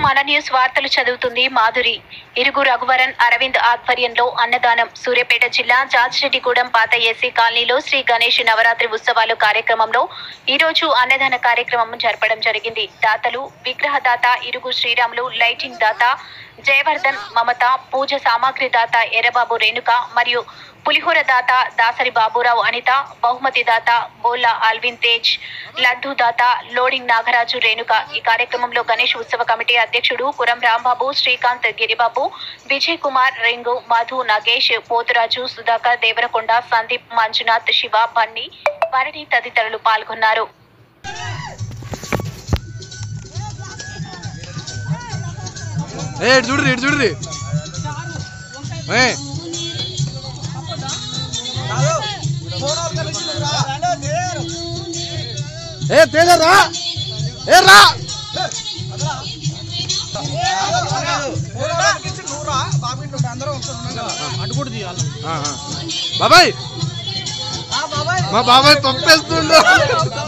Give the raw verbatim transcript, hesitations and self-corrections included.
మన న్యూస్ వార్తలు చదువుతుంది మాధురి. ఇరుగు రఘువరన్ అరవింద్ ఆధ్వర్యంలో అన్నదానం. సూర్యాపేట జిల్లా జాజిరెడ్డిగూడెం పాత ఏసీ కాలనీలో శ్రీ గణేష్ నవరాత్రి ఉత్సవాలు కార్యక్రమంలో ఈ రోజు అన్నదాన కార్యక్రమం జరపడం జరిగింది. దాతలు విగ్రహదాత ఇరుగు శ్రీరాములు, లైటింగ్ దాత జయవర్ధన్, మమత, పూజ సామాగ్రి దాత ఎర్రబాబు రేణుక మరియు పులిహోర దాత దాసరి బాబురావు అనిత, బహుమతి దాత బోల్లా ఆల్విన్ తేజ్, లడ్డు దాత లోడింగ్ నాగరాజు రేణుక. ఈ కార్యక్రమంలో గణేష్ ఉత్సవ కమిటీ అధ్యక్షుడు కురం రాంబాబు, శ్రీకాంత్, గిరిబాబు, విజయ్ కుమార్, రింగు, మధు, నగేష్, పోతురాజు, సుధాకర్, దేవరకొండ, సందీప్, మంజునాథ్, శివ, బన్నీ, వరణి తదితరులు పాల్గొన్నారు. ఏ తేజ రా ఏ రా బాబాయ్ మా బాబాయ్ పంపేస్తుండ్రు.